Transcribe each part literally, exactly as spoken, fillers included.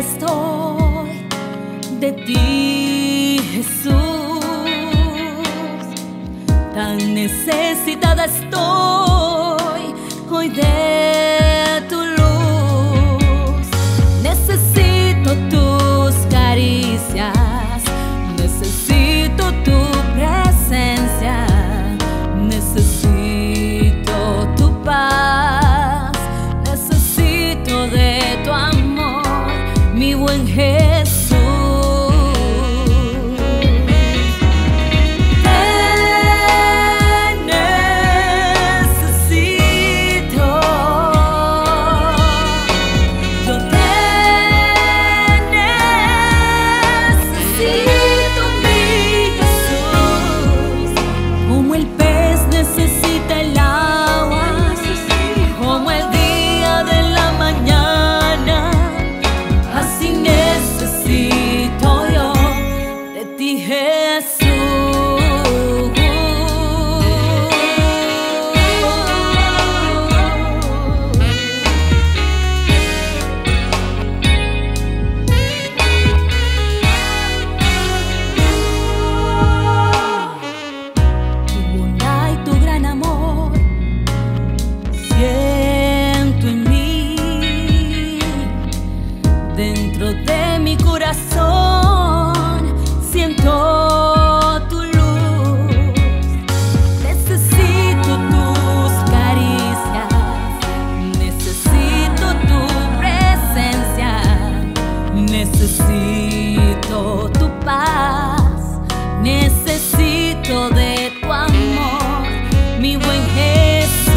estoy de ti, Jesús. Tan necesitada estoy hoy de tu luz. Necesito tus caricias, necesito tu presencia, necesito tu paz, necesito de tu amor, mi buen Jesús. Necesito tu paz, necesito de tu amor, mi buen Jesús.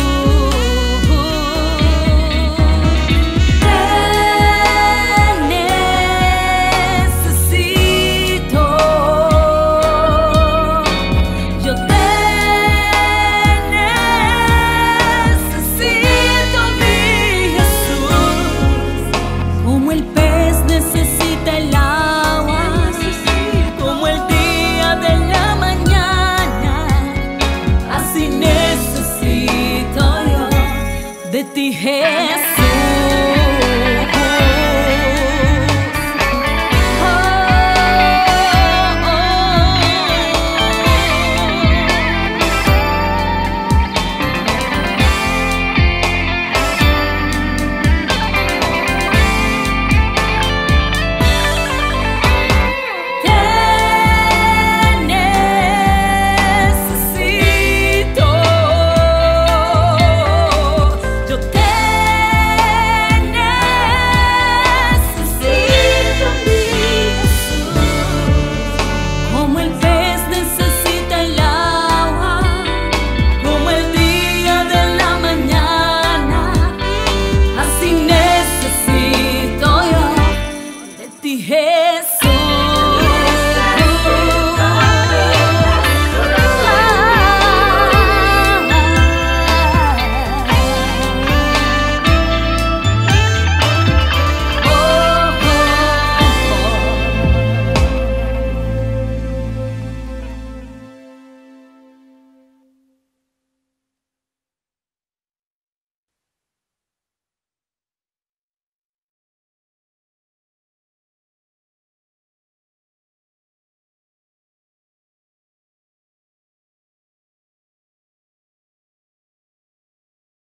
Te necesito, yo te necesito, mi Jesús, como el pez necesita el agua, como el día de la mañana, así necesito yo de ti, Jesús.